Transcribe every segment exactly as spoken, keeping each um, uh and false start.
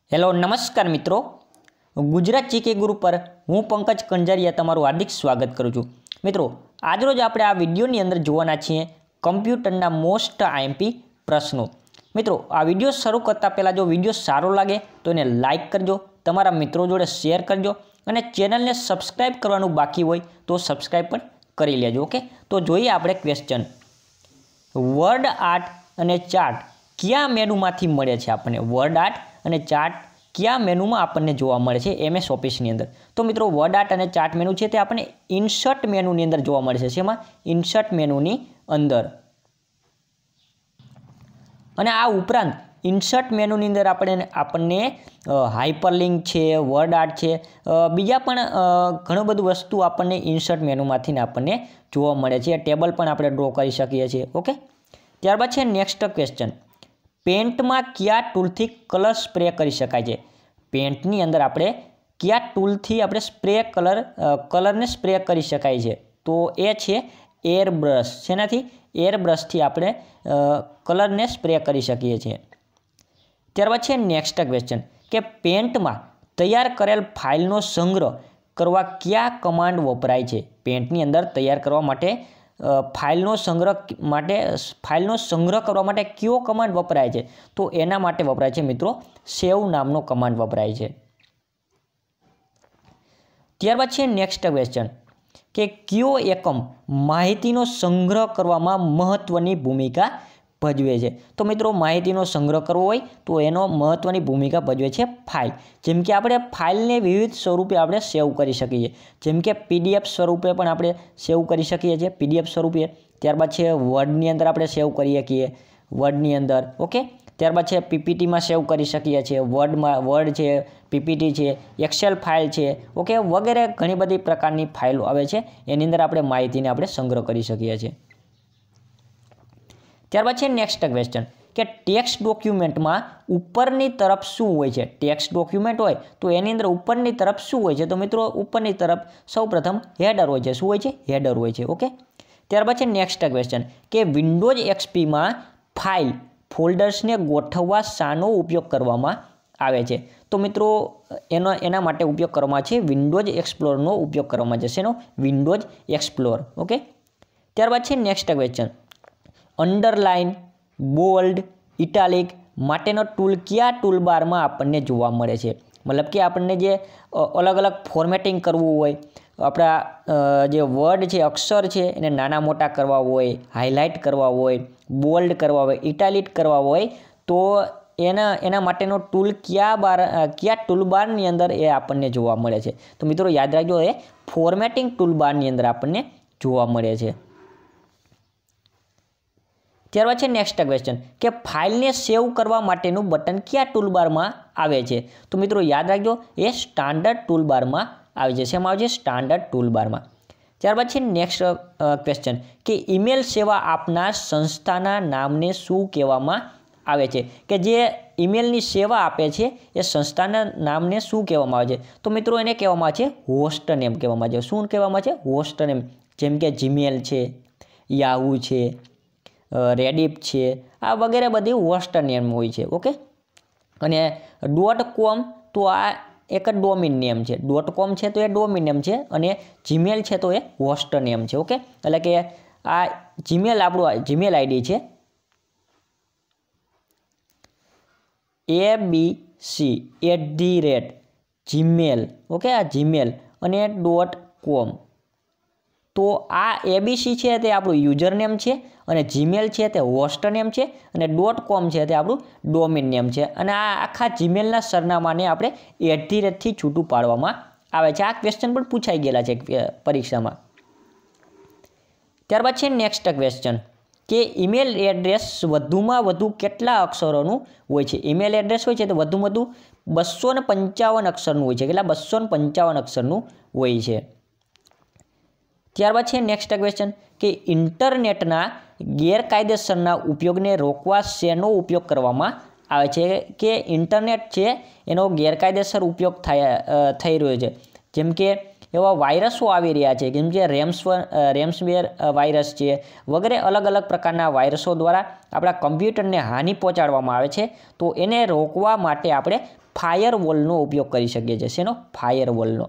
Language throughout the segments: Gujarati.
हेलो नमस्कार मित्रों, गुजरात जीके गुरु पर हूँ पंकज कंजारिया तमारुं हार्दिक स्वागत करूँ छूं। मित्रों, आज रोज आपणे आ विडियोनी अंदर जोवाना छीए कम्प्यूटरना मोस्ट आईएमपी प्रश्नों। मित्रों, आ विडियो शरू करता पहला जो विडियो सारो लागे तो एने लाइक करजो, तमारा मित्रों जोड़े शेर करजो अने चेनलने सब्सक्राइब करवानुं बाकी होय तो सब्सक्राइब पण करी लेजो। ओके, तो जोईए आपणे क्वेश्चन। वर्ड आर्ट अने चार्ट क्या मेनुमांथी मळे छे आपणे? वर्ड आर्ट अने चार्ट क्या मेनुमां आपणे जोवा मळे छे एमएस ऑफिसनी अंदर? तो मित्रों, वर्ड आर्ट अने चार्ट मेनू छे ते आपणे इन्सर्ट मेनुनी अंदर जोवा मळे छे। शेमां? इन्सर्ट मेनुनी अंदर। अने आ उपरांत इन्सर्ट मेनुनी अंदर आपणे आपणे हाइपरलिंक छे, वर्ड आर्ट छे, बीजा पण घणुं बधुं वस्तु आपणे इन्सर्ट मेनुमांथी आपणे जोवा मळे छे। टेबल पण आपणे ड्रो करी शकीए छीए। ओके, त्यारबाद छे नेक्स्ट क्वेश्चन। पेंट में क्या टूल थी कलर स्प्रे करी शकाय छे? पेंटनी अंदर आपणे क्या टूल थी आपणे स्प्रे कलर कलर ने स्प्रे करी शकाय छे? तो ए छे एयर ब्रश। शेनाथी? एयर ब्रश थी आपणे कलर ने स्प्रे करी शकीए छीए। त्यारबाद छे नेक्स्ट क्वेश्चन के पेंट में तैयार करेल फाइलनो संग्रह करवा क्या कमांड वपराय छे? पेंटनी अंदर तैयार करवा माटे फाइलनो संग्रह माटे फाइलनो संग्रह करवा माटे क्यो कमांड वपराय छे? तो एना माटे वपराय छे मित्रों सेव नामनो कमांड वपराय छे। त्यारबाद छे नेक्स्ट क्वेश्चन के क्यो एकम माहितीनो संग्रह करवामां महत्वनी भूमिका भजवे छे? तो मित्रों, माहितीनो संग्रह करवो होय तो एनो महत्वनी भूमिका भजवे छे फाइल। जेम के आपणे फाइलने विविध स्वरूपे आपणे सेव करी शकीए, जेम के पीडीएफ स्वरूपे पण आपणे सेव करी शकीए छीए, पीडीएफ स्वरूपे। त्यारबाद छे वर्डनी अंदर आपणे सेव करी शकीए, वर्डनी अंदर। ओके, त्यारबाद छे पीपीटी में सेव करी शकीए छीए, वर्ड में वर्ड छे, पीपीटी छे, एक्सेल फाइल छे। ओके, वगैरे घणी बधी प्रकारनी फाइलो आवे छे, एनी अंदर आपणे माहितीने आपणे संग्रह करी शकीए छीए। त्यारबाद छे नेक्स्ट क्वेश्चन के टेक्स्ट डॉक्यूमेंट में उपरनी तरफ शुं होय छे? टेक्स्ट डॉक्यूमेंट होय तो एनी अंदर उपरनी तरफ शुं होय छे? तो मित्रों, उपरनी तरफ सौ प्रथम हेडर होय छे। शुं होय छे? हेडर होय छे। ओके, त्यारबाद छे नेक्स्ट क्वेश्चन के विंडोज एक्सपी में फाइल फोल्डर्स ने गोठववा शानो उपयोग करवामां आवे छे? तो मित्रों, एनो एना माटे उपयोग करवामां छे विंडोज एक्सप्लोरनो उपयोग करवामां छे। शेनो? Windows explore. ओके, त्यारबाद छे next question underline, bold, italic माटेनो टूल क्या टूल बार में आपने जोवा मळे छे? मतलब कि आपने जे अलग अलग फॉर्मेटिंग करवू होय, आपणा जे वर्ड छे, अक्षर छे एने नाना मोटा करवा होय, हाईलाइट करवा होय, बोल्ड करवा होय, इटालिक करवा होय तो एना एना माटेनो टूल क्या बार क्या टूल बारनी अंदर ए आपने जोवा मळे छे? तो मित्रों, याद राखजो ए फॉर्मेटिंग टूल बारनी अंदर आपने जोवा मळे छे। त्यारबाद छे नेक्स्ट क्वेश्चन के फाइल ने सेव करवा माटेनुं बटन क्या टूल बार में आवे छे? तो मित्रों, याद राखजो ए स्टैंडर्ड टूल बार में आवे छे। शेमां आवे छे? स्टैंडर्ड टूल बार में। त्यारबाद छे नेक्स्ट क्वेश्चन के ईमेल सेवा आपनार संस्थाना नामने शुं कहेवामां आवे छे? के जे ईमेलनी सेवा आपे छे ए संस्थाना नामने शुं कहेवामां आवे छे? तो मित्रों, एने कहेवामां आवे छे होस्ट नेम कहेवामां आवे छे। शुं कहेवामां आवे छे? Host name. जेम के जीमेल छे, याहू छे, रेडिप छे, आ वगैरह बधी होस्ट नेम होय छे। ओके, अने डॉट कॉम तो आ एक डोमेन नेम छे। डॉट कॉम छे तो ए डोमेन नेम छे अने जीमेल छे तो ए होस्ट नेम छे। ओके, एटले के आ जीमेल आपणुं जीमेल आईडी छे A B C at the rate Gmail. Okay, आ जीमेल अने डॉट कॉम तो आ एबीसी है ते आपणुं यूजर नेम है और जीमेल है ते होस्ट नेम है और डॉट कॉम है ते आपणुं डोमेन नेम है और आ आखा जीमेलना सरनामाने आपणे एट धी रेट थी छूटुं पाडवामां आवे छे। आ क्वेश्चन पण पूछाई गेला छे परीक्षामां। त्यारबाद छे नेक्स्ट क्वेश्चन के ईमेल एड्रेस वधुमां वधु केटला अक्षरोनुं होय छे? ईमेल एड्रेस होय छे तो वधुमां वधु बसो ने पंचावन अक्षरनुं होय छे। કેટલા? बसो ने पंचावन अक्षरनुं होय छे। त्यारबाद छे नेक्स्ट क्वेश्चन के इंटरनेटना गैरकायदेसरना उपयोगने रोकवा शेनो उपयोग करवामां आवे छे? के इंटरनेट छे एनो गैरकायदेसर उपयोग थाय थई रह्यो छे। जेम के એવા વાયરસો આવી રહ્યા છે, જેમ કે રેમ્સ રેમ્સવેર વાયરસ છે વગેરે અલગ અલગ પ્રકારના વાયરસો દ્વારા આપણા કમ્પ્યુટરને હાનિ પહોંચાડવામાં આવે છે. તો એને રોકવા માટે આપણે ફાયરવોલનો ઉપયોગ કરી શકીએ છીએ. શેનો? ફાયરવોલનો.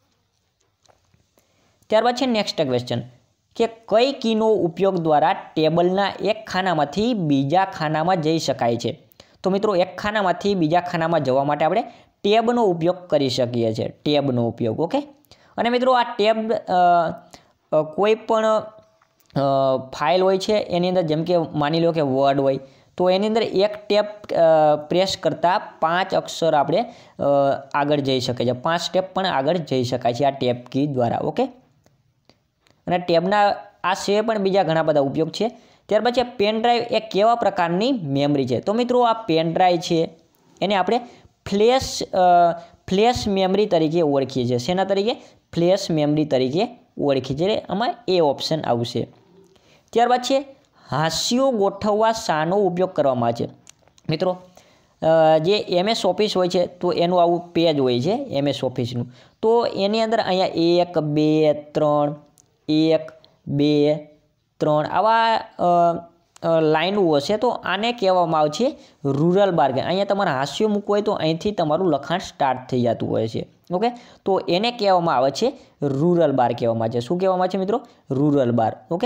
ત્યારબાદ છે નેક્સ્ટ ક્વેશ્ચન કે કઈ કીનો ઉપયોગ દ્વારા ટેબલના એક ખાનામાંથી બીજા ખાનામાં જઈ શકાય છે? તો મિત્રો એક ખાનામાંથી બીજા ખાનામાં જવા માટે આપણે ટેબનો ઉપયોગ કરી શકીએ છીએ. ટેબનો ઉપયોગ. ઓકે. અને મિત્રો આ ટેબ કોઈ પણ ફાઇલ હોય છે એની અંદર, જેમ કે માની લો કે વર્ડ હોય, તો એની અંદર એક ટેબ પ્રેસ કરતાં પાંચ અક્ષર આપણે આગળ જઈ શકીએ છીએ. પાંચ સ્ટેપ પણ આગળ જઈ શકાય છે આ ટેબ કી દ્વારા. ઓકે. અને ટેબના આ સિવાય પણ બીજા ઘણા બધા ઉપયોગ છે. ત્યાર પછી પેન ડ્રાઈવ એ કેવા પ્રકારની મેમરી છે? તો મિત્રો આ પેન ડ્રાઈવ છે એને આપણે ફ્લેશ ફ્લેશ મેમરી તરીકે ઓળખીએ છીએ. શેના તરીકે? ફ્લેશ મેમરી તરીકે ઓળખીએ છીએ. આમાં એ ઓપ્શન આવશે. ત્યારબાદ છે હાંસિયો ગોઠવવા શાનો ઉપયોગ કરવામાં આવે છે? મિત્રો જે એમએસ ઓફિસ હોય છે તો એનું આવું પેજ હોય છે એમએસ ઓફિસનું. તો એની અંદર અહીંયા એક બે ત્રણ એક બે ત્રણ આવા લાઈનો હશે. તો આને કહેવામાં આવે છે રૂરલ બાર. અહીંયા તમારે હાંસિયો મૂકવું હોય તો અહીંથી તમારું લખાણ સ્ટાર્ટ થઈ જતું હોય છે. ઓકે. તો એને કહેવામાં આવે છે રૂરલ બાર કહેવામાં આવે છે. શું કહેવામાં આવે છે મિત્રો? Rural bar. ઓકે.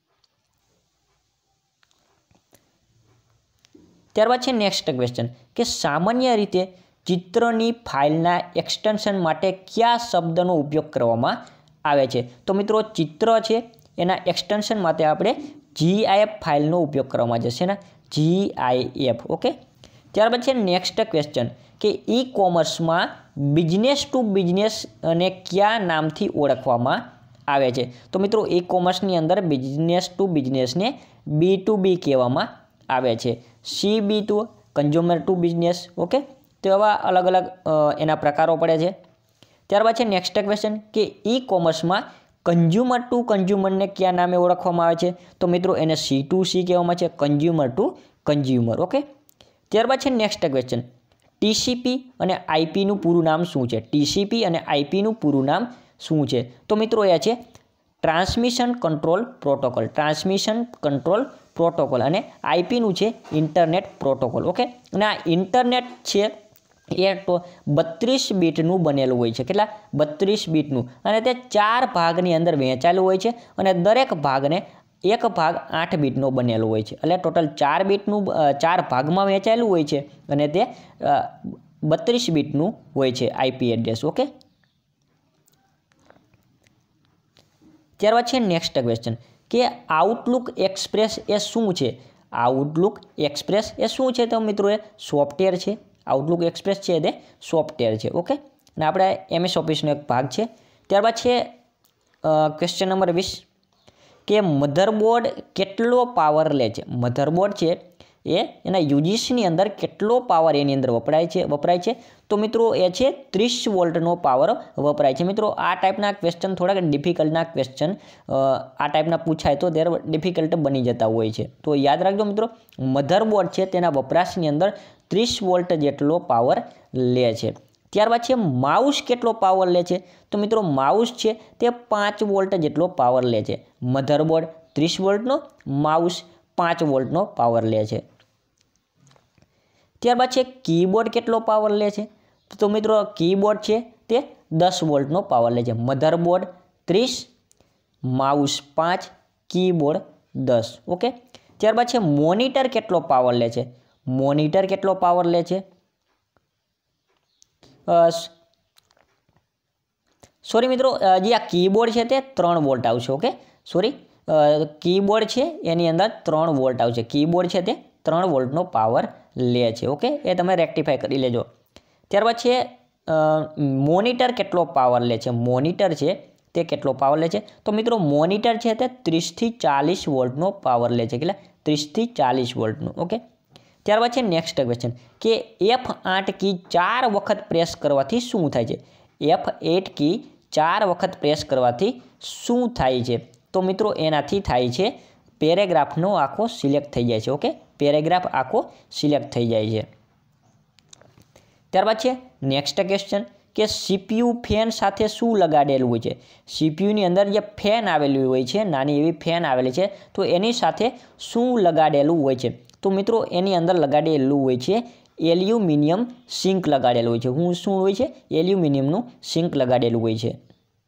ત્યારબાદ છે નેક્સ્ટ ક્વેશ્ચન કે સામાન્ય રીતે ચિત્રની ફાઇલના એક્સટેન્શન માટે કયા શબ્દનો ઉપયોગ કરવામાં આવે છે? તો મિત્રો ચિત્ર છે એના એક્સટેન્શન માટે આપણે જીઆઈએફ ફાઇલનો ઉપયોગ કરવામાં આવે છે. શેના? જીઆઈએફ. ઓકે. ત્યારબાદ છે નેક્સ્ટ ક્વેશ્ચન કે ઈ કોમર્સમાં બિઝનેસ ટુ બિઝનેસ અને કયા નામથી ઓળખવામાં આવે છે? તો મિત્રો ઈ કોમર્સની અંદર બિઝનેસ ટુ બિઝનેસને બી ટુ બી કહેવામાં આવે છે. C B to consumer to business. Okay. તો એવા અલગ અલગ એના પ્રકારો પડે છે. ત્યારબાદ છે નેક્સ્ટ ક્વેશ્ચન કે ઈ કોમર્સમાં કન્ઝ્યુમર ટુ કન્ઝ્યુમરને કયા નામે ઓળખવામાં આવે છે? તો મિત્રો એને સી ટુ સી કહેવામાં છે. Consumer to consumer. ઓકે. ત્યારબાદ છે નેક્સ્ટ ક્વેશ્ચન ટીસીપી અને આઈપીનું પૂરું નામ શું છે? ટીસીપી અને આઈપીનું પૂરું નામ શું છે? તો મિત્રો એ છે transmission control protocol. Transmission control protocol. અને આઈપીનું છે ઇન્ટરનેટ પ્રોટોકોલ. ઓકે. અને આ ઇન્ટરનેટ છે એ તો બત્રીસ બીટનું બનેલું હોય છે. કેટલા? બત્રીસ બીટનું. અને તે ચાર ભાગની અંદર વહેંચાયેલું હોય છે અને દરેક ભાગને એક ભાગ આઠ બીટનો બનેલો હોય છે. એટલે ટોટલ ચાર બીટનું ચાર ભાગમાં વહેંચાયેલું હોય છે અને તે બત્રીસ બીટનું હોય છે આઈપી એડ્રેસ. ઓકે. ત્યારબાદ છે નેક્સ્ટ ક્વેશ્ચન કે આઉટલુક એક્સપ્રેસ એ શું છે? આઉટલુક એક્સપ્રેસ એ શું છે? તો મિત્રો એ સોફ્ટવેર છે. આઉટલુક એક્સપ્રેસ છે તે સોફ્ટવેર છે. ઓકે. અને આપણે એમએસ ઓફિસનો એક ભાગ છે. ત્યારબાદ છે ક્વેશ્ચન નંબર વીસ કે મધરબોર્ડ કેટલો પાવર લે છે? મધરબોર્ડ છે એ એના યુજીસીની અંદર કેટલો પાવર એની અંદર વપરાય છે વપરાય છે તો મિત્રો એ છે ત્રીસ વોલ્ટનો પાવર વપરાય છે. મિત્રો આ ટાઈપના ક્વેશ્ચન થોડાક ડિફિકલ્ટના ક્વેશ્ચન આ ટાઈપના પૂછાય તો ત્યારે ડિફિકલ્ટ બની જતા હોય છે. તો યાદ રાખજો મિત્રો, મધરબોર્ડ છે તેના વપરાશની અંદર ત્રીસ વોલ્ટ જેટલો પાવર લે છે. ત્યારબાદ છે માઉસ કેટલો પાવર લે છે? તો મિત્રો માઉસ છે તે પાંચ વોલ્ટ જેટલો પાવર લે છે. મધરબોર્ડ ત્રીસ વોલ્ટનો, માઉસ પાંચ વોલ્ટનો પાવર લે છે. ત્યારબાદ છે કીબોર્ડ કેટલો પાવર લે છે? તો મિત્રો કીબોર્ડ છે તે દસ વોલ્ટનો પાવર લે છે. મધરબોર્ડ ત્રીસ, માઉસ પાંચ, કીબોર્ડ દસ. ઓકે. ત્યારબાદ છે મોનિટર કેટલો પાવર લે છે? મોનિટર કેટલો પાવર લે છે? સોરી મિત્રો, જે આ કીબોર્ડ છે તે ત્રણ વોલ્ટ આવશે. ઓકે. સોરી, કીબોર્ડ છે એની અંદર ત્રણ વોલ્ટ આવશે. કીબોર્ડ છે તે ત્રણ વોલ્ટનો પાવર લે છે. ઓકે. એ તમે રેક્ટિફાય કરી લેજો. ત્યારબાદ છે મોનિટર કેટલો પાવર લે છે? મોનિટર છે તે કેટલો પાવર લે છે? તો મિત્રો મોનિટર છે તે ત્રીસથી ચાલીસ વોલ્ટનો પાવર લે છે. કેટલા? ત્રીસથી ચાલીસ વોલ્ટનું. ઓકે. ત્યારબાદ છે નેક્સ્ટ ક્વેશ્ચન કે એફ આઠ કી ચાર વખત પ્રેસ કરવાથી શું થાય છે? એફ આઠ કી ચાર વખત પ્રેસ કરવાથી શું થાય છે? તો મિત્રો એનાથી થાય છે પેરેગ્રાફનો આખો સિલેક્ટ થઈ જાય છે. ઓકે. પેરેગ્રાફ આખો સિલેક્ટ થઈ જાય છે. ત્યારબાદ છે નેક્સ્ટ ક્વેશ્ચન કે સીપીયુ ફેન સાથે શું લગાડેલું હોય છે? સીપીયુની અંદર જે ફેન આવેલી હોય છે, નાની એવી ફેન આવેલી છે, તો એની સાથે શું લગાડેલું હોય છે? તો મિત્રો એની અંદર લગાડેલું હોય છે એલ્યુમિનિયમ સિંક લગાડેલું હોય છે. હું શું હોય છે? એલ્યુમિનિયમનું સિંક લગાડેલું હોય છે.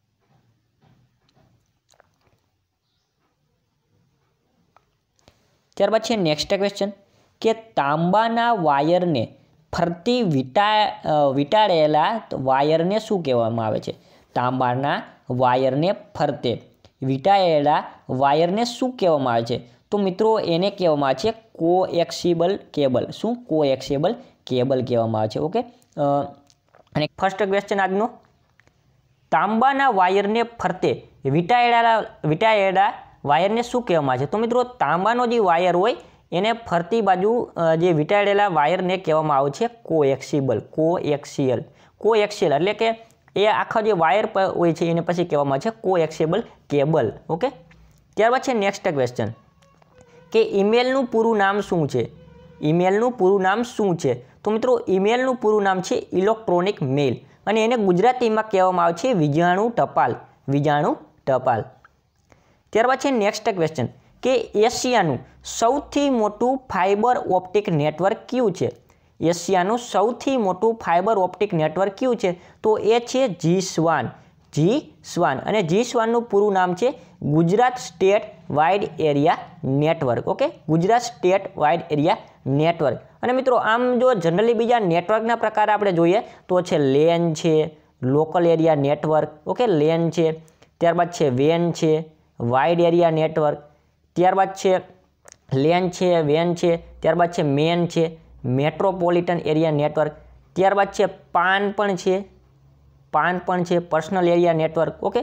ત્યારબાદ છે નેક્સ્ટ ક્વેશ્ચન કે તાંબાના વાયરને ફરતી વીંટા વીંટાળેલા વાયરને શું કહેવામાં આવે છે? તાંબાના વાયરને ફરતે વીંટાળેલા વાયરને શું કહેવામાં આવે છે? તો મિત્રો એને કહેવામાં આવે છે કોએક્સિબલ કેબલ. શું? કોએક્સિબલ કેબલ કહેવામાં આવે છે. ઓકે. અને ફર્સ્ટ ક્વેશ્ચન આજનો, તાંબાના વાયરને ફરતે વીંટાળેલા વીંટાળેલા વાયરને શું કહેવામાં આવે છે? તો મિત્રો તાંબાનો જે વાયર હોય એને ફરતી બાજુ જે વીંટાળેલા વાયરને કહેવામાં આવે છે કોએક્સિબલ. કોએક્સિયલ કોએક્સિયલ એટલે કે એ આખા જે વાયર હોય છે એને પછી કહેવામાં આવે છે કોએક્સિબલ કેબલ. ઓકે. ત્યારબાદ છે નેક્સ્ટ ક્વેશ્ચન કે ઈમેલનું પૂરું નામ શું છે? ઈમેલનું પૂરું નામ શું છે? તો મિત્રો ઈમેલનું પૂરું નામ છે ઇલેક્ટ્રોનિક મેઇલ અને એને ગુજરાતીમાં કહેવામાં આવે છે વીજાણુ ટપાલ. વીજાણુ ટપાલ. ત્યારબાદ છે નેક્સ્ટ ક્વેશ્ચન કે એશિયાનું સૌથી મોટું ફાઇબર ઓપ્ટિક નેટવર્ક કયું છે? એશિયાનું સૌથી મોટું ફાઇબર ઓપ્ટિક નેટવર્ક કયું છે? તો એ છે જી સ્વાન. જી સ્વાન. અને જી સ્વાનનું પૂરું નામ છે Gujarat state wide area network. Okay. Gujarat state wide area network. અને મિત્રો આમ જો જનરલી બીજા નેટવર્કના પ્રકાર આપણે જોઈએ તો છે લેન છે, local area network. Okay. LAN છે, ત્યારબાદ છે વેન છે, વાઇડ એરિયા નેટવર્ક, ત્યારબાદ છે લેન છે, વેન છે, ત્યારબાદ છે મેન છે, મેટ્રોપોલિટન એરિયા નેટવર્ક, ત્યારબાદ છે પાન પણ છે, પાન પણ છે, પર્સનલ એરિયા નેટવર્ક. ઓકે.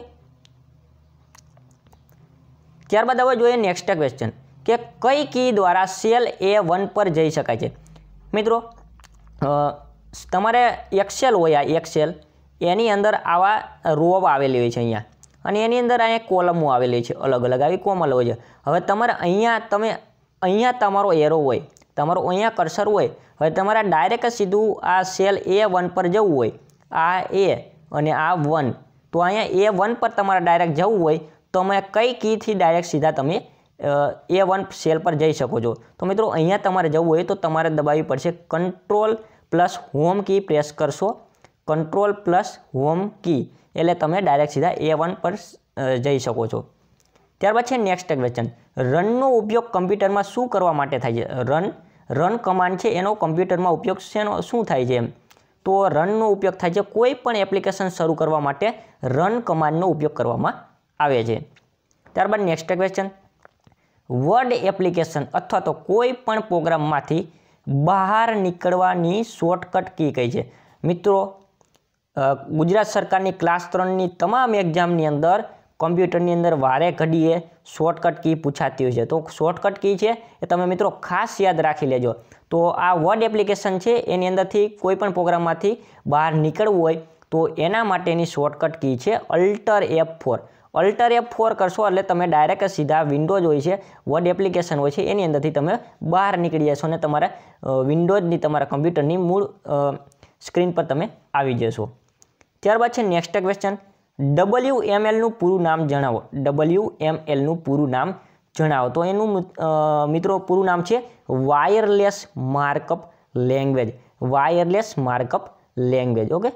ત્યારબાદ હવે જોઈએ નેક્સ્ટ ક્વેશ્ચન કે કઈ કી દ્વારા સેલ એ વન પર જઈ શકાય છે? મિત્રો તમારે એક્સેલ હોય, આ એક્સેલ એની અંદર આવા રોવ આવેલી હોય છે અહીંયા, અને એની અંદર અહીંયા કોલમો આવેલી છે, અલગ અલગ આવી કોમલ હોય છે. હવે તમારે અહીંયા તમે અહીંયા તમારો એરો હોય, તમારો અહીંયા કર્સર હોય, હવે તમારે ડાયરેક્ટ સીધું આ સેલ એ વન પર જવું હોય, આ એ અને આ વન, તો અહીંયા એ વન પર તમારે ડાયરેક્ટ જવું હોય તો તમે કઈ કીથી ડાયરેક્ટ સીધા તમે એ વન સેલ પર જઈ શકો છો? તો મિત્રો અહીંયા તમારે જવું હોય તો તમારે દબાવવી પડશે control plus home key press કરશો, કંટ્રોલ પ્લસ હોમ કી, એટલે તમે ડાયરેક્ટ સીધા એ વન પર જઈ શકો છો. ત્યારબાદ છે નેક્સ્ટ ક્વેશ્ચન, રનનો ઉપયોગ કમ્પ્યુટરમાં શું કરવા માટે થાય છે? રન રન કમાન્ડ છે એનો કમ્પ્યુટરમાં ઉપયોગ શેનો શું થાય છે એમ? તો રનનો ઉપયોગ થાય છે કોઈ પણ એપ્લિકેશન શરૂ કરવા માટે રન કમાન્ડનો ઉપયોગ કરવામાં આવે છે. ત્યારબાદ નેક્સ્ટ ક્વેશ્ચન, વર્ડ એપ્લિકેશન અથવા તો કોઈ પણ પ્રોગ્રામમાંથી બહાર નીકળવાની શોર્ટકટ કી કઈ છે? મિત્રો ગુજરાત સરકારની ક્લાસ ત્રણની તમામ એક્ઝામની અંદર કમ્પ્યુટરની અંદર વારે ઘડીએ શોર્ટકટ કી પૂછાતી હોય છે, તો શોર્ટકટ કી છે એ તમે મિત્રો ખાસ યાદ રાખી લેજો. તો આ વર્ડ એપ્લિકેશન છે એની અંદરથી કોઈ પણ પ્રોગ્રામમાંથી બહાર નીકળવું હોય તો એના માટેની શોર્ટકટ કી છે alt F four. Alt F four કરશો એટલે તમે ડાયરેક્ટ સીધા વિન્ડોઝ હોય છે, વર્ડ એપ્લિકેશન હોય છે એની અંદરથી તમે બહાર નીકળી જશો અને તમારા વિન્ડોઝની તમારા કમ્પ્યુટરની મૂળ સ્ક્રીન પર તમે આવી જશો. ત્યારબાદ છે નેક્સ્ટ ક્વેશ્ચન, ડબલ્યુ એમ એલનું પૂરું નામ જણાવો. ડબલ્યુ એમ એલનું પૂરું નામ જણાવો. તો એનું મિત્રો પૂરું નામ છે wireless markup language. Wireless markup language. Okay.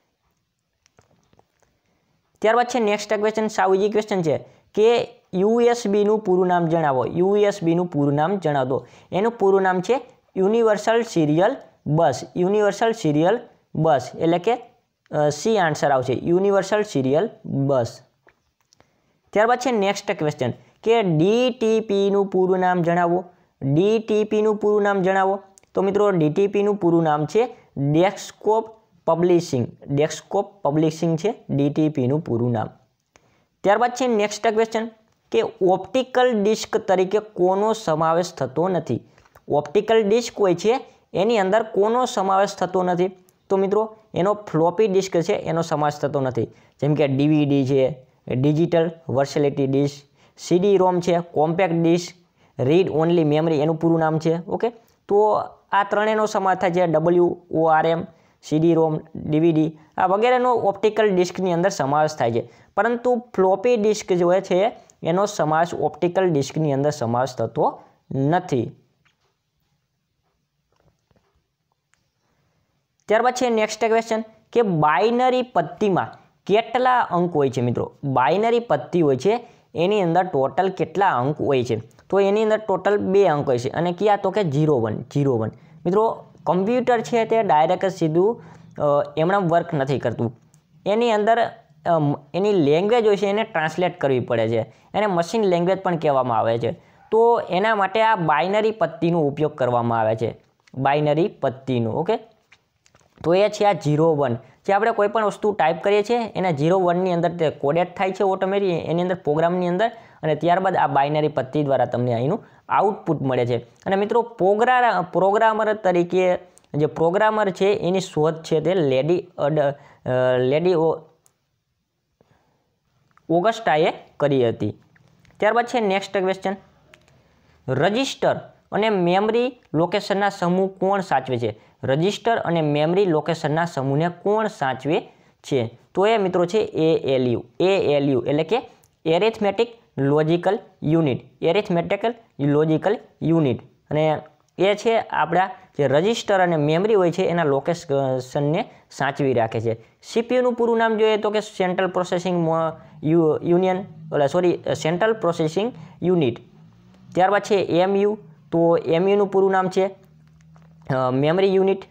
ત્યારબાદ છે નેક્સ્ટ ક્વેશ્ચન, સાવ ઇઝી ક્વેશ્ચન છે કે યુએસબીનું પૂરું નામ જણાવો. યુએસબીનું પૂરું નામ જણાવો. એનું પૂરું નામ છે universal serial bus. Universal serial bus એટલે કે સી આન્સર આવશે, યુનિવર્સલ સિરિયલ બસ. ત્યારબાદ છે નેક્સ્ટ ક્વેશ્ચન કે ડીટીપીનું પૂરું નામ જણાવો. ડીટીપીનું પૂરું નામ જણાવો. તો મિત્રો ડીટીપીનું પૂરું નામ છે ડેસ્કટોપ પબ્લિશિંગ. ડેસ્કટોપ પબ્લિશિંગ છે ડીટીપીનું પૂરું નામ. ત્યારબાદ છે નેક્સ્ટ ક્વેશ્ચન કે ઓપ્ટિકલ ડિસ્ક તરીકે કોનો સમાવેશ થતો નથી? ઓપ્ટિકલ ડિસ્ક હોય છે એની અંદર કોનો સમાવેશ થતો નથી? તો મિત્રો એનો ફ્લોપી ડિસ્ક છે એનો સમાવેશ થતો નથી. જેમ કે ડીવીડી છે, ડિજિટલ વર્સેલિટી ડિસ્ક, સીડી રોમ છે, compact disc, read only memory એનું પૂરું નામ છે. ઓકે. તો આ ત્રણેયનો સમાવેશ થાય છે. W O R M CD ROM, DVD આ વગેરેનો ઓપ્ટિકલ ડિસ્કની અંદર સમાવેશ થાય છે, પરંતુ ફ્લોપી ડિસ્ક જે હોય છે એનો સમાવેશ ઓપ્ટિકલ ડિસ્કની અંદર સમાવેશ થતો નથી. ત્યારબાદ છે નેક્સ્ટ ક્વેશ્ચન કે બાઇનરી પત્તીમાં કેટલા અંક હોય છે મિત્રો? બાઇનરી પત્તી હોય છે એની અંદર ટોટલ કેટલા અંક હોય છે? તો એની અંદર ટોટલ બે અંક હોય છે અને કયા? તો કે ઝીરો વન ઝીરો વન. મિત્રો કમ્પ્યુટર છે તે ડાયરેક્ટ સીધું એમણે વર્ક નથી કરતું, એની અંદર એની લેંગ્વેજ હોય છે એને ટ્રાન્સલેટ કરવી પડે છે, એને મશીન લેંગ્વેજ પણ કહેવામાં આવે છે. તો એના માટે આ બાઇનરી પત્તીનો ઉપયોગ કરવામાં આવે છે, બાઇનરી પત્તીનો. ઓકે, તો એ છે આ ઝીરો વન. જે આપણે કોઈ પણ વસ્તુ ટાઈપ કરીએ છીએ એના ઝીરો વનની અંદર તે કોડેટ થાય છે ઓટોમેટિક એની અંદર પ્રોગ્રામની અંદર, અને ત્યારબાદ આ બાઇનરી પત્તી દ્વારા તમને અહીંનું આઉટપુટ મળે છે. અને મિત્રો પ્રોગ્રામ પ્રોગ્રામર તરીકે જે પ્રોગ્રામર છે એની શોધ છે તે લેડી અડ લેડી ઓગસ્ટાએ કરી હતી. ત્યારબાદ છે નેક્સ્ટ ક્વેશ્ચન, રજિસ્ટર અને મેમરી લોકેશનના સમૂહ કોણ સાચવે છે? રજિસ્ટર અને મેમરી લોકેશનના સમૂહને કોણ સાચવે છે? તો એ મિત્રો છે એએલયુ. એએલયુ એટલે કે arithmetic logical unit, arithmetical logical unit. અને એ છે આપણા જે રજિસ્ટર અને મેમરી હોય છે એના લોકેશનને સાચવી રાખે છે. સીપીયુનું પૂરું નામ જોઈએ તો કે સેન્ટ્રલ પ્રોસેસિંગ યુનિયન ઓલા સોરી સેન્ટ્રલ પ્રોસેસિંગ યુનિટ. ત્યારબાદ છે એમયુ, તો એમયુનું પૂરું નામ છે મેમરી યુનિટ,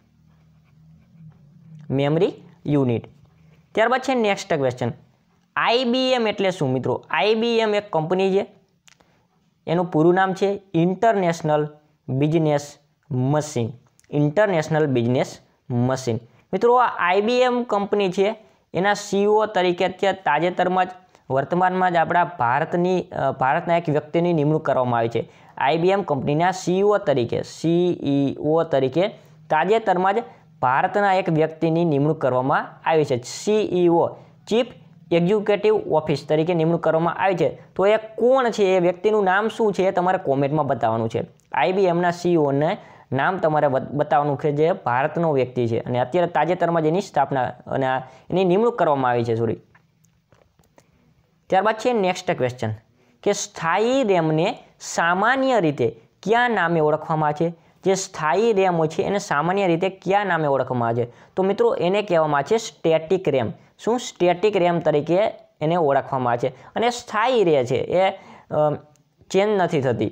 મેમરી યુનિટ. ત્યારબાદ છે નેક્સ્ટ ક્વેશ્ચન, આઈબીએમ એટલે શું મિત્રો? આઈબીએમ એક કંપની છે, એનું પૂરું નામ છે international business machine, international business machine. મિત્રો આ આઈબીએમ કંપની છે એના સીઈઓ તરીકે અત્યારે તાજેતરમાં જ વર્તમાનમાં જ આપણા ભારતની ભારતના એક વ્યક્તિની નિમણૂક કરવામાં આવી છે. આઈબીએમ કંપનીના સીઈઓ તરીકે સીઈઓ તરીકે તાજેતરમાં જ ભારતના એક વ્યક્તિની નિમણૂક કરવામાં આવી છે. સીઈઓ ચીફ એક્ઝિક્યુટિવ ઓફિસ તરીકે નિમણૂક કરવામાં આવી છે. તો એ કોણ છે, એ વ્યક્તિનું નામ શું છે એ તમારે કોમેન્ટમાં બતાવવાનું છે. આઈબીએમના સીઈઓને નામ તમારે બતાવવાનું છે જે ભારતનો વ્યક્તિ છે અને અત્યારે તાજેતરમાં જ એની સ્થાપના અને એની નિમણૂક કરવામાં આવી છે. સોરી. ત્યારબાદ છે નેક્સ્ટ ક્વેશ્ચન કે સ્થાયી રેમને સામાન્ય રીતે કયા નામે ઓળખવામાં આવે છે? જે સ્થાયી રેમ હોય છે એને સામાન્ય રીતે કયા નામે ઓળખવામાં આવે છે? તો મિત્રો એને કહેવામાં આવે છે સ્ટેટિક રેમ. શું? સ્ટેટિક રેમ તરીકે એને ઓળખવામાં આવે છે. અને સ્થાયી રહે છે, એ ચેન્જ નથી થતી.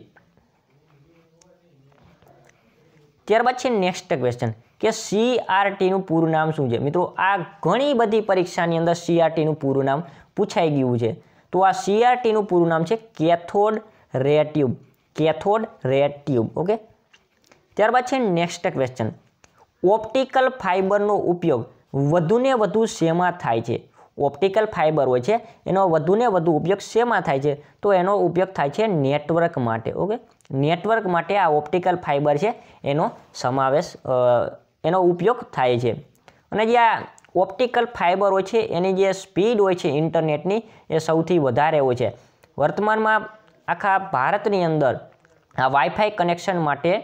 ત્યારબાદ છે નેક્સ્ટ ક્વેશ્ચન કે સીઆરટીનું પૂરું નામ શું છે? મિત્રો આ ઘણી બધી પરીક્ષાની અંદર સીઆરટીનું પૂરું નામ પૂછાઈ ગયું છે. તો આ સીઆરટીનું પૂરું નામ છે cathode ray tube, cathode ray tube. Okay. ત્યારબાદ છે નેક્સ્ટ ક્વેશ્ચન, ઓપ્ટિકલ ફાઇબરનો ઉપયોગ વધુને વધુ શેમાં થાય છે? ઓપ્ટિકલ ફાઇબર હોય છે એનો વધુને વધુ ઉપયોગ શેમાં થાય છે? તો એનો ઉપયોગ થાય છે નેટવર્ક માટે. ઓકે, નેટવર્ક માટે આ ઓપ્ટિકલ ફાઇબર છે એનો સમાવેશ એનો ઉપયોગ થાય છે. અને જે આ ઓપ્ટિકલ ફાઇબર હોય છે એની જે સ્પીડ હોય છે ઇન્ટરનેટની એ સૌથી વધારે હોય છે. વર્તમાનમાં આખા ભારતની અંદર આ વાઈફાઈ કનેક્શન માટે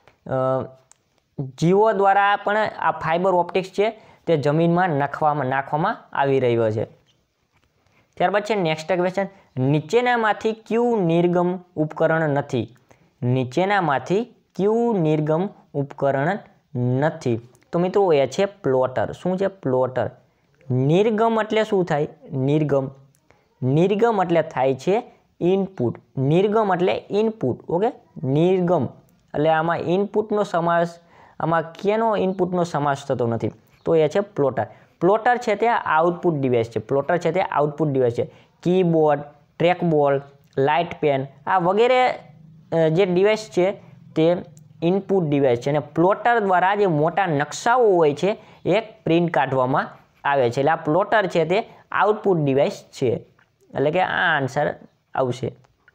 જીઓ દ્વારા પણ આ ફાઇબર ઓપ્ટિક્સ છે તે જમીનમાં નાખવામાં નાખવામાં આવી રહ્યો છે. ત્યારબાદ છે નેક્સ્ટ ક્વેશ્ચન, નીચેનામાંથી કયું નિર્ગમ ઉપકરણ નથી? નીચેનામાંથી કયું નિર્ગમ ઉપકરણ નથી? તો મિત્રો એ છે પ્લોટર. શું છે? પ્લોટર. નિર્ગમ એટલે શું થાય? નિર્ગમ નિર્ગમ એટલે થાય છે ઇનપુટ. નિર્ગમ એટલે ઇનપુટ. ઓકે, નિર્ગમ એટલે આમાં ઇનપુટનો સમાવેશ, આમાં કેનો ઇનપુટનો સમાવેશ થતો નથી. તો એ છે પ્લોટર. પ્લોટર છે તે આઉટપુટ ડિવાઇસ છે. પ્લોટર છે તે આઉટપુટ ડિવાઇસ છે. કીબોર્ડ, ટ્રેકબોલ, લાઇટ પેન આ વગેરે જે ડિવાઇસ છે તે ઇનપુટ ડિવાઇસ છે. અને પ્લોટર દ્વારા જે મોટા નકશાઓ હોય છે એ પ્રિન્ટ કાઢવામાં આવે છે. એટલે આ પ્લોટર છે તે આઉટપુટ ડિવાઇસ છે. એટલે કે આ આન્સર આવશે.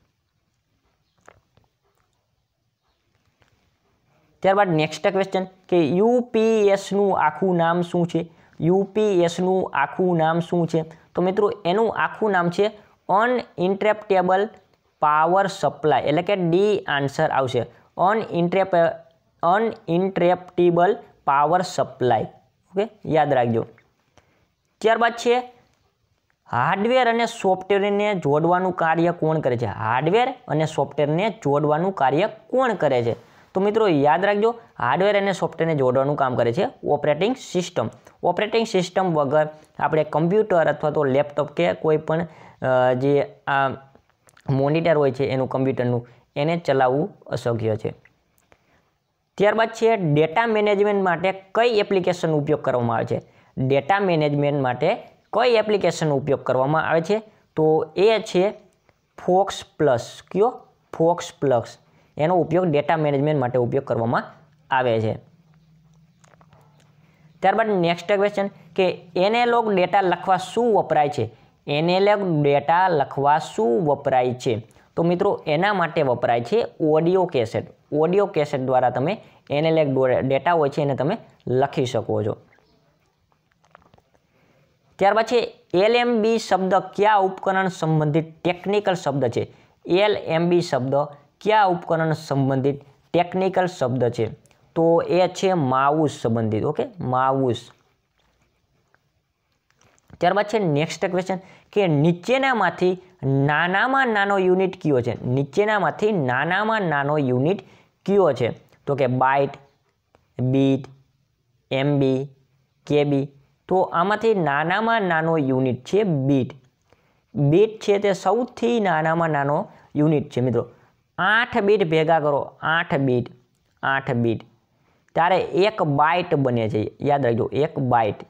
ત્યારબાદ નેક્સ્ટ ક્વેશ્ચન કે યુપીએસનું આખું નામ શું છે? યુપીએસનું આખું નામ શું છે? તો મિત્રો એનું આખું નામ છે અનઇન્ટરપ્ટેબલ પાવર સપ્લાય. એટલે કે ડી આન્સર આવશે. Uninterrupt uninterruptible power supply. Okay, યાદ રાખજો. ત્યારબાદ છે હાર્ડવેર અને સોફ્ટવેરને જોડવાનું કાર્ય કોણ કરે છે? હાર્ડવેર અને સોફ્ટવેરને જોડવાનું કાર્ય કોણ કરે છે? તો મિત્રો યાદ રાખજો, હાર્ડવેર અને સોફ્ટવેરને જોડવાનું કામ કરે છે ઓપરેટિંગ સિસ્ટમ. ઓપરેટિંગ સિસ્ટમ વગર આપણે કમ્પ્યુટર અથવા તો લેપટોપ કે કોઈ પણ જે આ મોનિટર હોય છે એનું કમ્પ્યુટરનું એને ચલાવવું અશક્ય છે. ત્યારબાદ છે ડેટા મેનેજમેન્ટ માટે કઈ એપ્લિકેશનનો ઉપયોગ કરવામાં આવે છે? ડેટા મેનેજમેન્ટ માટે કઈ એપ્લિકેશનનો ઉપયોગ કરવામાં આવે છે? તો એ છે ફોક્સ પ્લસ. કયો? Fox plus. એનો ઉપયોગ ડેટા મેનેજમેન્ટ માટે ઉપયોગ કરવામાં આવે છે. ત્યારબાદ નેક્સ્ટ ક્વેશ્ચન કે એનાલોગ ડેટા લખવા શું વપરાય છે? એનાલોગ ડેટા લખવા શું વપરાય છે? તો મિત્રો એના માટે વપરાય છે ઓડિયો કેસેટ. ઓડિયો કેસેટ દ્વારા તમે એનાલોગ ડેટા હોય છે એને તમે લખી શકો છો. ત્યારબાદ છે એલ એમ બી શબ્દ કયા ઉપકરણ સંબંધિત ટેકનિકલ શબ્દ છે? એલ એમ બી શબ્દ કયા ઉપકરણ સંબંધિત ટેકનિકલ શબ્દ છે? તો એ છે માઉસ સંબંધિત. Okay, mouse. ત્યારબાદ છે નેક્સ્ટ ક્વેશ્ચન કે નીચેનામાંથી નાનામાં નાનો યુનિટ કયો છે? નીચેનામાંથી નાનામાં નાનો યુનિટ કયો છે? તો કે બાઇટ, બીટ, એમબી, કેબી. તો આમાંથી નાનામાં નાનો યુનિટ છે બીટ. બીટ છે તે સૌથી નાનામાં નાનો યુનિટ છે મિત્રો. આઠ બીટ ભેગા કરો, આઠ બીટ, આઠ બીટ ત્યારે એક બાઇટ બને છે. યાદ રાખજો, એક બાઇટ.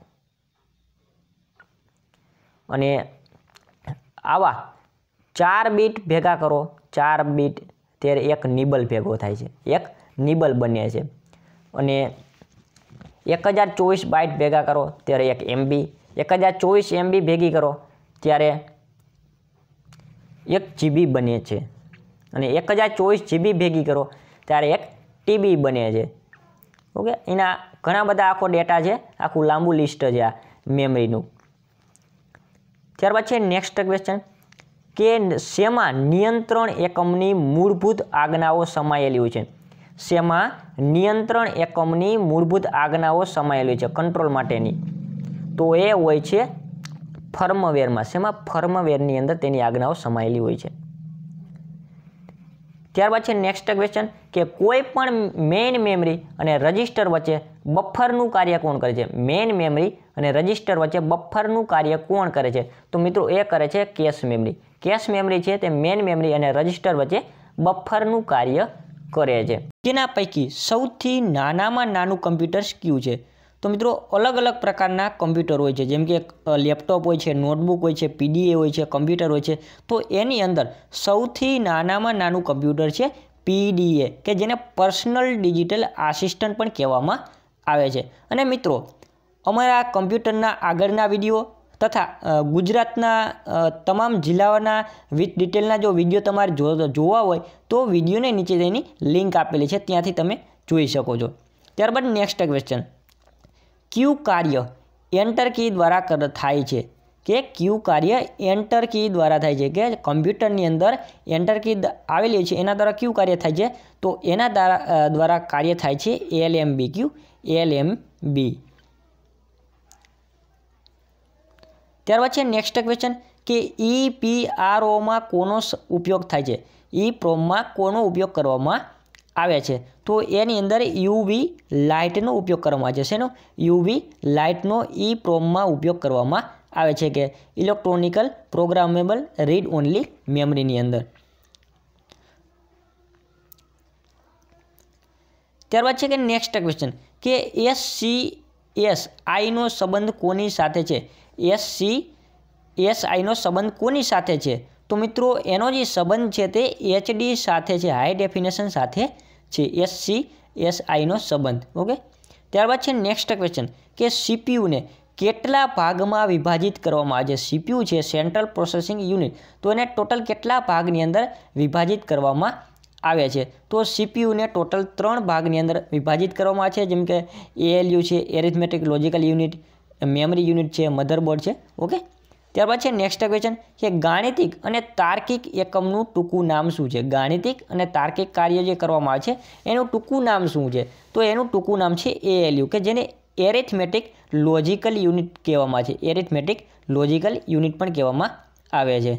અને આવા ચાર બીટ ભેગા કરો, ચાર બીટ ત્યારે એક નિબલ ભેગો થાય છે, એક નિબલ બને છે. અને એક હજાર ચોવીસ બાઇટ ભેગા કરો ત્યારે એક એમબી, એક હજાર ચોવીસ એમબી ભેગી કરો ત્યારે એક જીબી બને છે. અને એક હજાર ચોવીસ જીબી ભેગી કરો ત્યારે એક ટીબી બને છે. ઓકે, એના ઘણા બધા આખો ડેટા છે, આખું લાંબુ લિસ્ટ છે આ મેમરીનું. ત્યારબાદ છે નેક્સ્ટ ક્વેશ્ચન કે શેમાં નિયંત્રણ એકમની મૂળભૂત આજ્ઞાઓ સમાયેલી હોય છે? શેમાં નિયંત્રણ એકમની મૂળભૂત આજ્ઞાઓ સમાયેલી છે કંટ્રોલ માટેની? તો એ હોય છે ફર્મવેરમાં. શેમાં? ફર્મવેરની અંદર તેની આજ્ઞાઓ સમાયેલી હોય છે. ત્યારબાદ છે નેક્સ્ટ ક્વેશ્ચન કે કોઈ પણ મેઇન મેમરી અને રજિસ્ટર વચ્ચે બફરનું કાર્ય કોણ કરે છે? મેઇન મેમરી અને રજિસ્ટર વચ્ચે બફરનું કાર્ય કોણ કરે છે? તો મિત્રો એ કરે છે કેશ મેમરી. કેશ મેમરી છે તે મેઇન મેમરી અને રજિસ્ટર વચ્ચે બફરનું કાર્ય કરે છે. તેના પૈકી સૌથી નાનામાં નાનું કમ્પ્યુટર કયું છે? તો મિત્રો અલગ અલગ પ્રકારના કમ્પ્યુટર હોય છે, જેમ કે લેપટોપ હોય છે, નોટબુક હોય છે, પીડીએ હોય છે, કમ્પ્યુટર હોય છે. તો એની અંદર સૌથી નાનામાં નાનું કમ્પ્યુટર છે પીડીએ, કે જેને પર્સનલ ડિજિટલ આસિસ્ટન્ટ પણ કહેવામાં આવે છે. અને મિત્રો અમારા કમ્પ્યુટરના આગળના વિડીયો તથા ગુજરાતના તમામ જિલ્લાઓના વિથ ડિટેલના જો વિડીયો તમારે જોવા હોય તો વિડીયોને નીચે તેની લિંક આપેલી છે, ત્યાંથી તમે જોઈ શકો છો. ત્યારબાદ નેક્સ્ટ ક્વેશ્ચન, ક્યુ કાર્ય એન્ટર કી દ્વારા થાય છે? કે ક્યુ કાર્ય એન્ટર કી દ્વારા થાય છે, કે કમ્પ્યુટરની અંદર એન્ટર કી આવેલી છે એના દ્વારા ક્યુ કાર્ય થાય છે? તો એના દ્વારા દ્વારા કાર્ય થાય છે એલ એમ બી. ક્યુ? એલ એમ બી. ત્યારબાદ છે નેક્સ્ટ ક્વેશ્ચન કે ઈ પી આર ઓમાં કોનો ઉપયોગ થાય છે? ઈ પ્રોમમાં કોનો ઉપયોગ કરવામાં આવે છે? તો એની અંદર યુવી લાઇટનો ઉપયોગ કરવામાં આવે છે. શેનો? યુવી લાઇટનો ઈ પ્રોમમાં ઉપયોગ કરવામાં આવે છે, કે ઇલેક્ટ્રોનિકલ પ્રોગ્રામેબલ રીડ ઓનલી મેમરીની અંદર. ત્યારબાદ છે કે next question S C S એસ આઈનો સંબંધ કોની સાથે છે? એસ સી એસ આઈનો સંબંધ કોની સાથે છે? તો મિત્રો એનો જે સંબંધ છે તે એચડી સાથે છે, હાઈ ડેફિનેશન સાથે છે એસ સી એસ આઈનો સંબંધ. ઓકે. ત્યારબાદ છે નેક્સ્ટ ક્વેશ્ચન કે સીપીયુને કેટલા ભાગમાં વિભાજિત કરવામાં આવે છે? સીપીયુ છે સેન્ટ્રલ પ્રોસેસિંગ યુનિટ, તો એને ટોટલ કેટલા ભાગની અંદર વિભાજિત કરવામાં આવે છે? તો સીપીયુને ટોટલ ત્રણ ભાગની અંદર વિભાજિત કરવામાં આવે છે, જેમ કે એએલયુ છે, arithmetic logical unit, memory unit છે, મધરબોર્ડ છે. ઓકે. ત્યારબાદ છે નેક્સ્ટ ક્વેશ્ચન કે ગાણિતિક અને તાર્કિક એકમનું ટૂંકું નામ શું છે? ગાણિતિક અને તાર્કિક કાર્ય જે કરવામાં આવે છે એનું ટૂંકું નામ શું છે? તો એનું ટૂંકું નામ છે એએલયુ, કે જેને એરિથમેટિક લોજિકલ યુનિટ કહેવામાં આવે છે એરિથમેટિક લોજિકલ યુનિટ પણ કહેવામાં આવે છે।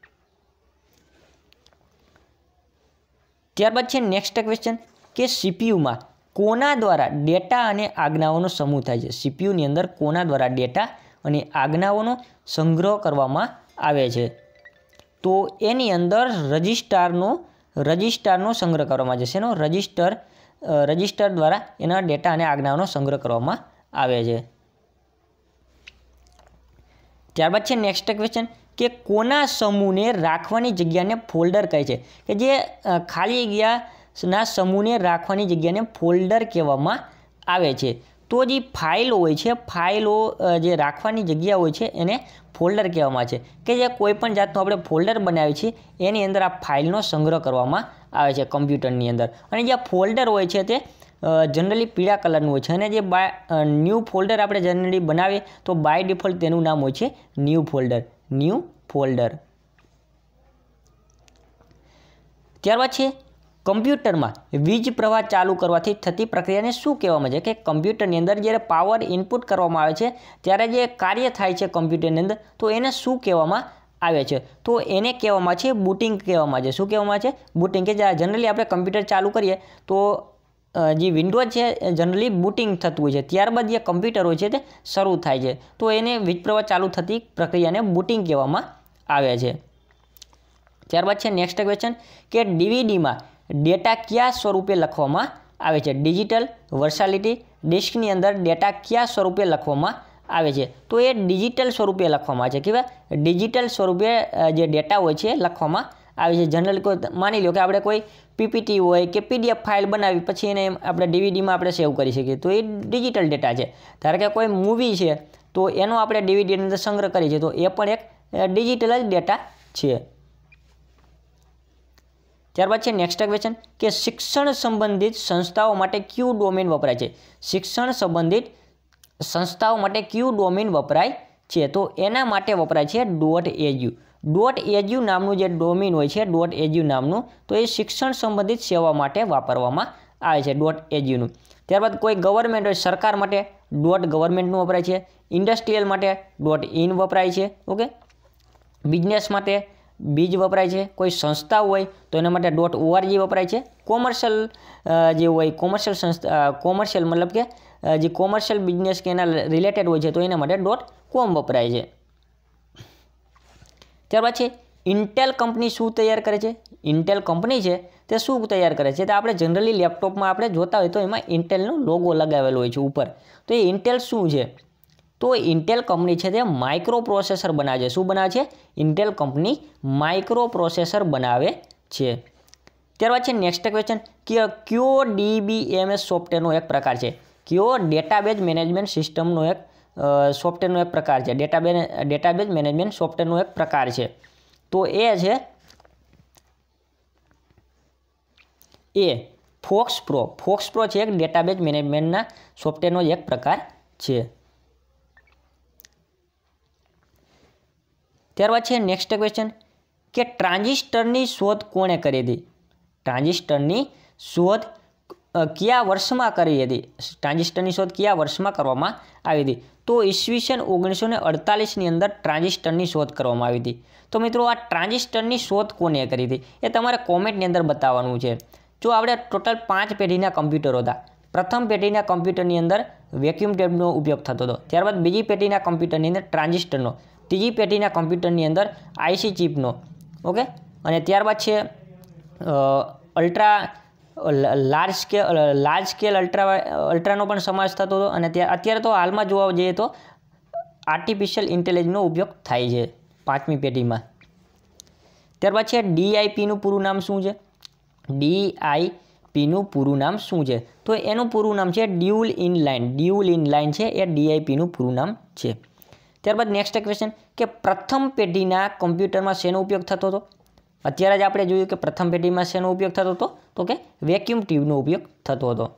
ત્યારબાદ છે નેક્સ્ટ ક્વેશ્ચન કે સીપીયુમાં કોના દ્વારા ડેટા અને આજ્ઞાઓનો સમૂહ થાય છે। સીપીયુની અંદર કોના દ્વારા ડેટા અને આજ્ઞાઓનો સંગ્રહ કરવામાં આવે છે તો એની અંદર રજિસ્ટરનો રજિસ્ટરનો સંગ્રહ કરવામાં આવે છે એનો રજિસ્ટર રજિસ્ટર દ્વારા એના ડેટા અને આજ્ઞાઓનો સંગ્રહ કરવામાં આવે છે। ત્યારબાદ છે નેક્સ્ટ ક્વેશ્ચન કે કોના સમૂહને રાખવાની જગ્યાને ફોલ્ડર કહે છે કે જે ખાલી જગ્યાના સમૂહને રાખવાની જગ્યાને ફોલ્ડર કહેવામાં આવે છે તો જે ફાઇલો હોય છે ફાઇલો જે રાખવાની જગ્યા હોય છે એને ફોલ્ડર કહેવામાં આવે છે કે જે કોઈ પણ જાતનું આપણે ફોલ્ડર બનાવીએ છીએ એની અંદર આ ફાઇલનો સંગ્રહ કરવામાં આવે છે કમ્પ્યુટરની અંદર અને જે ફોલ્ડર હોય છે તે જનરલી પીળા કલરનું હોય છે અને જે બાય ન્યૂ ફોલ્ડર આપણે જનરલી બનાવીએ તો બાય ડિફોલ્ટ તેનું નામ હોય છે ન્યૂ ફોલ્ડર ન્યૂ ફોલ્ડર। ત્યારબાદ છે કમ્પ્યુટરમાં વીજ પ્રવાહ ચાલુ કરવાથી થતી પ્રક્રિયાને શું કહેવામાં આવે છે કે કમ્પ્યુટરની અંદર જ્યારે પાવર ઇનપુટ કરવામાં આવે છે ત્યારે જે કાર્ય થાય છે કમ્પ્યુટરની અંદર તો એને શું કહેવામાં આવે છે તો એને કહેવામાં છે બૂટિંગ કહેવામાં આવે છે શું કહેવામાં આવે છે બૂટિંગ કે જનરલી આપણે કમ્પ્યુટર ચાલુ કરીએ તો જે વિન્ડોઝ છે જનરલી બૂટિંગ થતું હોય છે ત્યારબાદ જે કમ્પ્યુટર હોય છે તે શરૂ થાય છે તો એને વીજ પ્રવાહ ચાલુ થતી પ્રક્રિયાને બૂટિંગ કહેવામાં આવે છે। ત્યારબાદ છે નેક્સ્ટ ક્વેશ્ચન કે ડીવીડીમાં ડેટા કયા સ્વરૂપે લખવામાં આવે છે ડિજિટલ વર્સાલિટી ડિસ્કની અંદર ડેટા કયા સ્વરૂપે લખવામાં આવે છે તો એ ડિજિટલ સ્વરૂપે લખવામાં આવે છે કેવા ડિજિટલ સ્વરૂપે જે ડેટા હોય છે લખવામાં આવે છે જનરલ કોઈ માની લો કે આપણે કોઈ પીપીટી હોય કે પીડીએફ ફાઇલ બનાવી પછી એને આપણે ડીવીડીમાં આપણે સેવ કરી શકીએ તો એ ડિજિટલ ડેટા છે ધારો કે કોઈ મૂવી છે તો એનો આપણે ડીવીડીની અંદર સંગ્રહ કરીએ છીએ તો એ પણ એક ડિજિટલ જ ડેટા છે। ત્યારબાદ છે નેક્સ્ટ ક્વેશ્ચન કે શિક્ષણ સંબંધિત સંસ્થાઓ માટે કયું ડોમેન વપરાય છે શિક્ષણ સંબંધિત સંસ્થાઓ માટે કયું ડોમેન વપરાય છે તો એના માટે વપરાય છે ડોટ એજ્યુ ડોટ એજ્યુ નામનું જે ડોમેન હોય છે ડોટ એજ્યુ નામનું તો એ શિક્ષણ સંબંધિત સેવા માટે વાપરવામાં આવે છે ડોટ એજ્યુનું। ત્યારબાદ કોઈ ગવર્મેન્ટ હોય સરકાર માટે ડોટ ગવર્મેન્ટનું વપરાય છે ઇન્ડસ્ટ્રીયલ માટે ડોટ ઇન વપરાય છે ઓકે બિઝનેસ માટે બીજ વપરાય છે કોઈ સંસ્થા હોય તો એના માટે ડોટ ઓઆરજી વપરાય છે કોમર્શિયલ જે હોય કોમર્શિયલ સંસ્થા કોમર્શિયલ મતલબ કે જે કોમર્શિયલ બિઝનેસ કે એના રિલેટેડ હોય છે તો એના માટે ડોટ કોમ વપરાય છે। ત્યારબાદ છે ઇન્ટેલ કંપની શું તૈયાર કરે છે ઇન્ટેલ કંપની છે તે શું તૈયાર કરે છે તો આપણે જનરલી લેપટોપમાં આપણે જોતા હોય તો એમાં ઇન્ટેલનો લોગો લગાવેલો હોય છે ઉપર તો એ ઇન્ટેલ શું છે તો ઇન્ટેલ કંપની છે તે માઇક્રો પ્રોસેસર બનાવે છે શું બનાવે છે ઇન્ટેલ કંપની માઇક્રો પ્રોસેસર બનાવે છે। ત્યારબાદ છે નેક્સ્ટ ક્વેશ્ચન કે કયો ડીબીએમએસ સોફ્ટવેરનો એક પ્રકાર છે કયો ડેટાબેઝ મેનેજમેન્ટ સિસ્ટમનો એક સોફ્ટવેરનો એક પ્રકાર છે ડેટાબેઝ ડેટાબેઝ મેનેજમેન્ટ સોફ્ટવેરનો એક પ્રકાર છે તો એ છે એ ફોક્સ પ્રો ફોક્સ પ્રો છે એક ડેટાબેઝ મેનેજમેન્ટના સોફ્ટવેરનો એક પ્રકાર છે। ત્યારબાદ છે નેક્સ્ટ ક્વેશ્ચન કે ટ્રાન્ઝિસ્ટરની શોધ કોણે કરી હતી ટ્રાન્ઝિસ્ટરની શોધ કયા વર્ષમાં કરી હતી ટ્રાન્ઝિસ્ટરની શોધ કયા વર્ષમાં કરવામાં આવી હતી તો ઈસવીસન ઓગણીસો ને અડતાલીસની અંદર ટ્રાન્ઝિસ્ટરની શોધ કરવામાં આવી હતી। તો મિત્રો આ ટ્રાન્ઝિસ્ટરની શોધ કોને કરી હતી એ તમારે કોમેન્ટની અંદર બતાવવાનું છે। જો આપણે ટોટલ પાંચ પેઢીના કમ્પ્યુટરો હતા પ્રથમ પેઢીના કમ્પ્યુટરની અંદર વેક્યુમ ટ્યુબનો ઉપયોગ થતો હતો ત્યારબાદ બીજી પેઢીના કમ્પ્યુટરની અંદર ટ્રાન્ઝિસ્ટરનો ત્રીજી પેઢીના કમ્પ્યુટરની અંદર આઈસી ચિપનો ઓકે અને ત્યારબાદ છે ultra large scale large scale ultra અલ્ટ્રાનો પણ સમાવેશ થતો હતો અને ત્યાં અત્યારે તો હાલમાં જોવા જઈએ તો આર્ટિફિશિયલ ઇન્ટેલિજન્સનો ઉપયોગ થાય છે પાંચમી પેઢીમાં। ત્યારબાદ છે ડીઆઈપીનું પૂરું નામ શું છે ડીઆઈપીનું પૂરું નામ શું છે તો એનું પૂરું નામ છે ડ્યુઅલ ઇનલાઇન ડ્યુઅલ ઇનલાઇન છે એ ડીઆઈપીનું પૂરું નામ છે। ત્યારબાદ નેક્સ્ટ ક્વેશ્ચન કે પ્રથમ પેઢીના કમ્પ્યુટરમાં શેનો ઉપયોગ થતો હતો અત્યારે જ આપણે જોયું કે પ્રથમ પેઢીમાં શેનો ઉપયોગ થતો હતો તો કે વેક્યુમ ટ્યુબનો ઉપયોગ થતો હતો।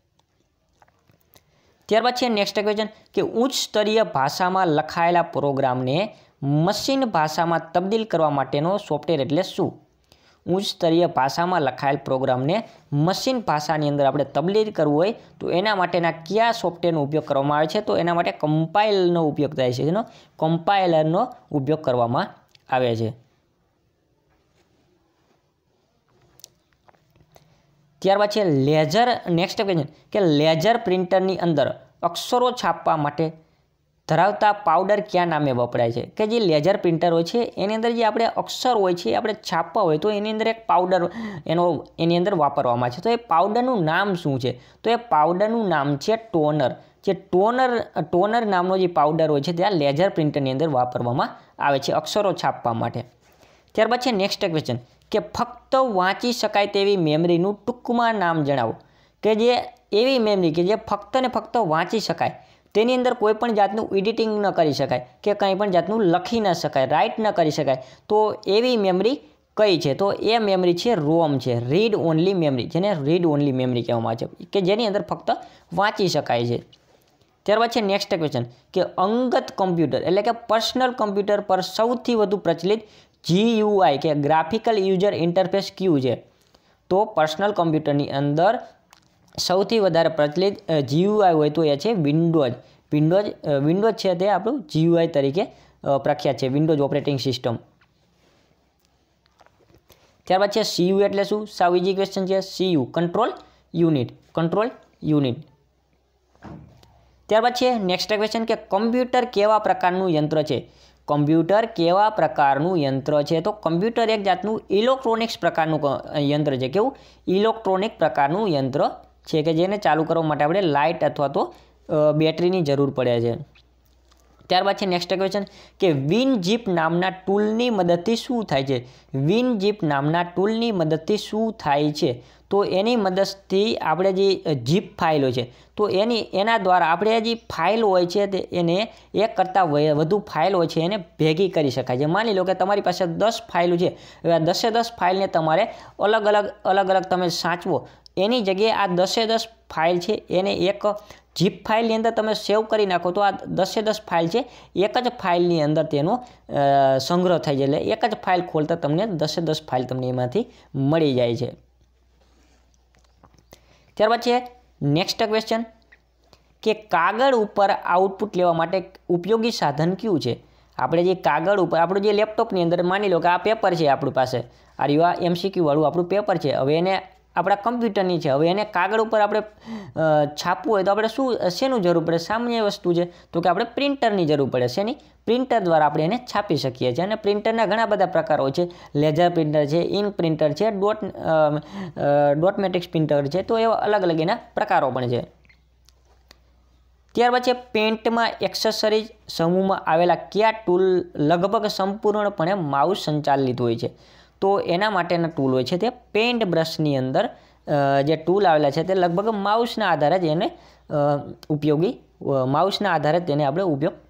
ત્યારબાદ છે નેક્સ્ટ ક્વેશ્ચન કે ઉચ્ચ સ્તરીય ભાષામાં લખાયેલા પ્રોગ્રામને મશીન ભાષામાં તબદીલ કરવા માટેનો સોફ્ટવેર એટલે શું ઉચ્ચ સ્તરીય ભાષામાં લખાયેલ પ્રોગ્રામને મશીન ભાષાની અંદર આપણે તબદીલ કરવું હોય તો એના માટેના કયા સોફ્ટવેરનો ઉપયોગ કરવામાં આવે છે? તો એના માટે કમ્પાઇલરનો ઉપયોગ થાય છે. જેનો કમ્પાઇલરનો ઉપયોગ કરવામાં આવે છે. ત્યારબાદ છે લેઝર. નેક્સ્ટ ક્વેશ્ચન કે લેઝર પ્રિન્ટરની અંદર અક્ષરો છાપવા માટે ધરાવતા પાવડર કયા નામે વપરાય છે? કે જે લેઝર પ્રિન્ટર હોય છે એની અંદર જે આપણે અક્ષર હોય છે આપણે છાપવા હોય તો એની અંદર એક પાવડર એનો એની અંદર વાપરવામાં છે. તો એ પાવડરનું નામ શું છે? તો એ પાવડરનું નામ છે ટોનર. જે ટોનર ટોનર નામનો જે પાવડર હોય છે તે લેઝર પ્રિન્ટરની અંદર વાપરવામાં આવે છે અક્ષરો છાપવા માટે. ત્યારબાદ છે નેક્સ્ટ ક્વેશ્ચન કે ફક્ત વાંચી શકાય તેવી મેમરીનું ટૂંકમાં નામ જણાવો. કે જે એવી મેમરી કે જે ફક્ત ને ફક્ત વાંચી શકાય, તેની અંદર કોઈ પણ જાતનું એડિટિંગ ન કરી શકાય કે કંઈ પણ જાતનું લખી ન શકાય, રાઇટ ન કરી શકાય, તો એવી મેમરી કઈ છે? તો એ મેમરી છે રોમ છે, રીડ ઓનલી મેમરી, જેને રીડ ઓનલી મેમરી કહેવામાં આવે છે, કે જેની અંદર ફક્ત વાંચી શકાય છે. ત્યારબાદ છે નેક્સ્ટ ક્વેશ્ચન કે અંગત કમ્પ્યુટર એટલે કે પર્સનલ કમ્પ્યુટર પર સૌથી વધુ પ્રચલિત જીયુઆઈ કે ગ્રાફિકલ યુઝર ઇન્ટરફેસ કયું છે? તો પર્સનલ કમ્પ્યુટરની અંદર સૌથી વધારે પ્રચલિત જીયુઆઈ હોય તો એ છે વિન્ડોઝ. વિન્ડોઝ વિન્ડોઝ છે તે આપણું જીયુઆઈ તરીકે પ્રખ્યાત છે, વિન્ડોઝ ઓપરેટિંગ સિસ્ટમ. ત્યારબાદ છે સીયુ એટલે શું? સાવ ઇઝી ક્વેશ્ચન છે. CU control unit, control unit. ત્યારબાદ છે નેક્સ્ટ ક્વેશ્ચન કે કમ્પ્યુટર કેવા પ્રકારનું યંત્ર છે? કમ્પ્યુટર કેવા પ્રકારનું યંત્ર છે? તો કમ્પ્યુટર એક જાતનું ઇલેક્ટ્રોનિક્સ પ્રકારનું યંત્ર છે. કેવું? ઇલેક્ટ્રોનિક પ્રકારનું યંત્ર છે કે જેને ચાલુ કરવા માટે આપણે લાઇટ અથવા તો બેટરીની જરૂર પડે છે. ત્યારબાદ છે નેક્સ્ટ ક્વેશ્ચન કે વિનઝીપ નામના ટૂલની મદદથી શું થાય છે? વિનઝીપ નામના ટૂલની મદદથી શું થાય છે? તો એની મદદથી આપણે જે ઝીપ ફાઇલો છે તો એની એના દ્વારા આપણે જે ફાઇલ હોય છે તે એને એક કરતાં વધુ ફાઇલ હોય છે એને ભેગી કરી શકાય છે. માની લો કે તમારી પાસે દસ ફાઇલો છે, હવે આ દસે દસ ફાઇલને તમારે અલગ અલગ અલગ અલગ તમે સાચવો, એની જગ્યાએ આ દસે દસ ફાઇલ છે એને એક ઝીપ ફાઇલની અંદર તમે સેવ કરી નાખો તો આ દસે દસ ફાઇલ છે એક જ ફાઇલની અંદર તેનો સંગ્રહ થઈ જાય. એટલે એક જ ફાઇલ ખોલતા તમને દસે દસ ફાઇલ તમને એમાંથી મળી જાય છે. ત્યારબાદ છે નેક્સ્ટ ક્વેશ્ચન કે કાગળ ઉપર આઉટપુટ લેવા માટે ઉપયોગી સાધન કયું છે? આપણે જે કાગળ ઉપર આપણું જે લેપટોપની અંદર માની લો કે આ પેપર છે આપણી પાસે, આ રહ્યું આ એમસીક્યુ વાળું આપણું પેપર છે. હવે એને આપણા કમ્પ્યુટરની છે, હવે એને કાગળ ઉપર આપણે છાપવું હોય તો આપણે શું શેનું જરૂર પડે? સામાન્ય વસ્તુ છે તો કે આપણે પ્રિન્ટરની જરૂર પડે. શેની? પ્રિન્ટર દ્વારા આપણે એને છાપી શકીએ છીએ. અને પ્રિન્ટરના ઘણા બધા પ્રકારો છે. લેઝર પ્રિન્ટર છે, ઇન્ક પ્રિન્ટર છે, ડોટ ડોટમેટિક્સ પ્રિન્ટર છે, તો એવા અલગ અલગ એના પ્રકારો પણ છે. ત્યારબાદ છે પેન્ટમાં એક્સેસરીઝ સમૂહમાં આવેલા કયા ટૂલ લગભગ સંપૂર્ણપણે માઉસ સંચાલિત હોય છે? તો એના માટેના ટૂલ હોય છે તે પેન્ટ બ્રશની અંદર જે ટૂલ આવેલા છે તે લગભગ માઉસના આધારે જ એને ઉપયોગી માઉસના આધારે તેને આપણે ઉપયોગ